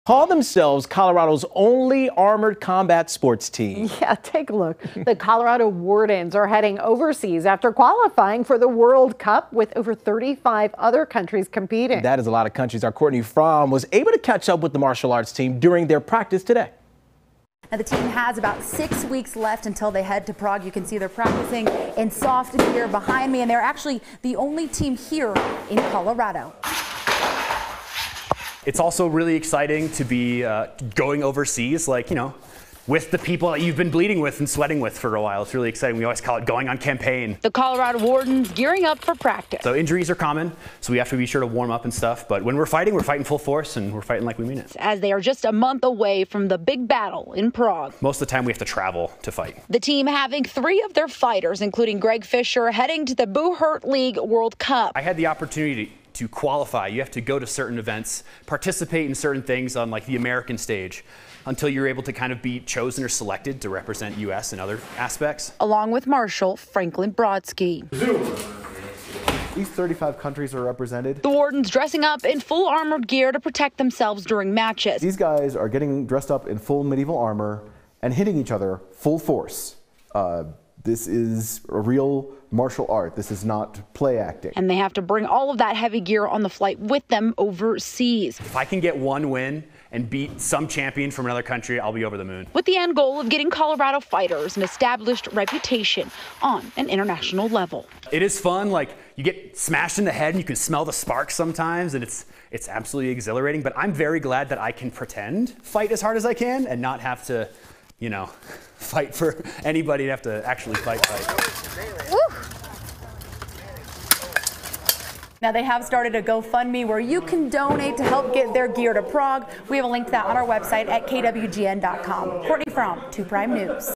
Call themselves Colorado's only armored combat sports team. Yeah, take a look. The Colorado Wardens are heading overseas after qualifying for the World Cup with over 35 other countries competing. That is a lot of countries. Our Courtney Fromm was able to catch up with the martial arts team during their practice today. Now, the team has about 6 weeks left until they head to Prague. You can see they're practicing in soft gear behind me, and they're actually the only team here in Colorado. It's also really exciting to be going overseas, with the people that you've been bleeding with and sweating with for a while. It's really exciting. We always call it going on campaign. The Colorado Wardens gearing up for practice. So injuries are common, so we have to be sure to warm up and stuff. But when we're fighting full force, and we're fighting like we mean it. As they are just a month away from the big battle in Prague. Most of the time we have to travel to fight. The team having 3 of their fighters, including Greg Fisher, heading to the Buhurt League World Cup. I had the opportunity to qualify. You have to go to certain events, participate in certain things on the American stage until you're able to kind of be chosen or selected to represent U.S. in other aspects. Along with Marshal Franklin Brodsky. These 35 countries are represented. The Wardens dressing up in full armored gear to protect themselves during matches. These guys are getting dressed up in full medieval armor and hitting each other full force. This is a real martial art. This is not play acting. And they have to bring all of that heavy gear on the flight with them overseas. If I can get one win and beat some champion from another country, I'll be over the moon. With the end goal of getting Colorado fighters an established reputation on an international level. It is fun. You get smashed in the head and you can smell the sparks sometimes, and it's absolutely exhilarating. But I'm very glad that I can fight as hard as I can and not have to, fight for anybody to have to actually fight. Now, they have started a GoFundMe where you can donate to help get their gear to Prague. We have a link to that on our website at kwgn.com. Courtney Fromm, 2 Prime News.